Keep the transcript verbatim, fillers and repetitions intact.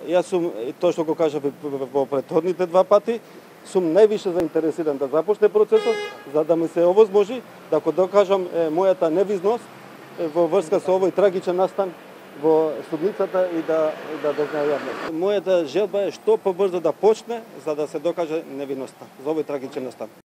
Јас сум, тоа што го кажав во претходните два пати, сум највише заинтересиран да започне процесот, за да ми се овозможи да го докажам мојата невизност во врска со овој трагичен настан во судницата и да да дозна јавност. Мојата желба е што побрзо да почне за да се докаже невиноста за овој трагичен настан.